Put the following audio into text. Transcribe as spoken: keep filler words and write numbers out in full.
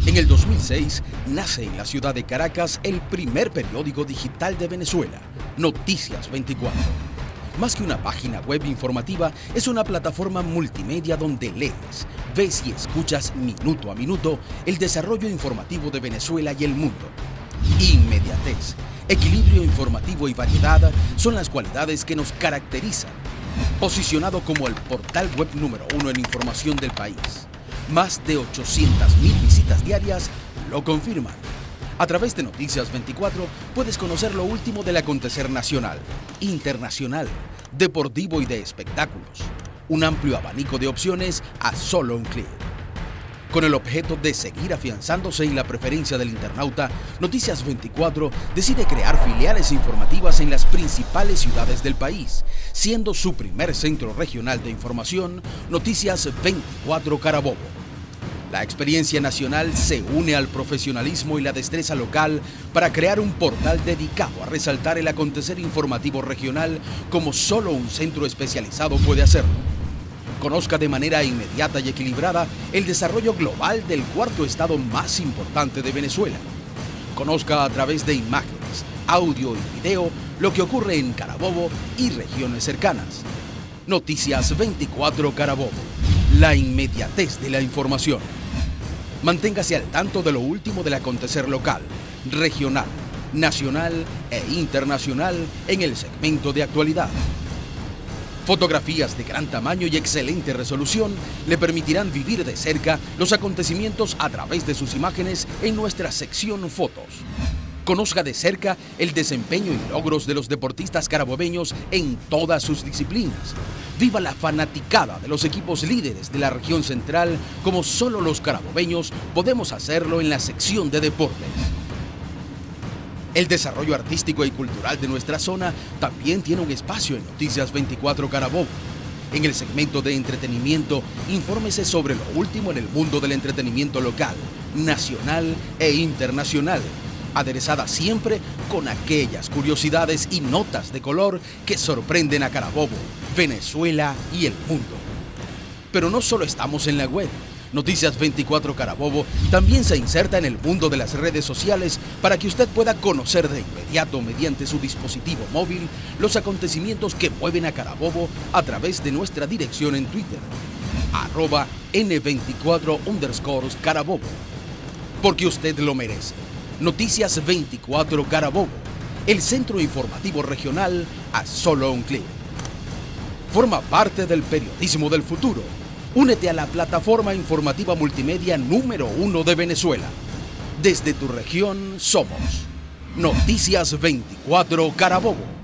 En el dos mil seis nace en la ciudad de Caracas el primer periódico digital de Venezuela, Noticias veinticuatro. Más que una página web informativa, es una plataforma multimedia donde lees, ves y escuchas minuto a minuto el desarrollo informativo de Venezuela y el mundo. Inmediatez, equilibrio informativo y variedad son las cualidades que nos caracterizan. Posicionado como el portal web número uno en información del país, más de ochocientas mil visitas diarias lo confirman. A través de Noticias veinticuatro puedes conocer lo último del acontecer nacional, internacional, deportivo y de espectáculos. Un amplio abanico de opciones a solo un clic. Con el objeto de seguir afianzándose en la preferencia del internauta, Noticias veinticuatro decide crear filiales informativas en las principales ciudades del país, siendo su primer centro regional de información Noticias veinticuatro Carabobo. La experiencia nacional se une al profesionalismo y la destreza local para crear un portal dedicado a resaltar el acontecer informativo regional como solo un centro especializado puede hacerlo. Conozca de manera inmediata y equilibrada el desarrollo global del cuarto estado más importante de Venezuela. Conozca a través de imágenes, audio y video lo que ocurre en Carabobo y regiones cercanas. Noticias veinticuatro Carabobo, la inmediatez de la información. Manténgase al tanto de lo último del acontecer local, regional, nacional e internacional en el segmento de actualidad. Fotografías de gran tamaño y excelente resolución le permitirán vivir de cerca los acontecimientos a través de sus imágenes en nuestra sección Fotos. Conozca de cerca el desempeño y logros de los deportistas carabobeños en todas sus disciplinas. Viva la fanaticada de los equipos líderes de la región central como solo los carabobeños podemos hacerlo en la sección de deportes. El desarrollo artístico y cultural de nuestra zona también tiene un espacio en Noticias veinticuatro Carabobo. En el segmento de entretenimiento, infórmese sobre lo último en el mundo del entretenimiento local, nacional e internacional, aderezada siempre con aquellas curiosidades y notas de color que sorprenden a Carabobo, Venezuela y el mundo. Pero no solo estamos en la web. Noticias veinticuatro Carabobo también se inserta en el mundo de las redes sociales para que usted pueda conocer de inmediato mediante su dispositivo móvil los acontecimientos que mueven a Carabobo a través de nuestra dirección en Twitter, arroba N veinticuatro underscores Carabobo. Porque usted lo merece. Noticias veinticuatro Carabobo, el centro informativo regional a solo un clic. Forma parte del periodismo del futuro. Únete a la plataforma informativa multimedia número uno de Venezuela. Desde tu región somos Noticias veinticuatro Carabobo.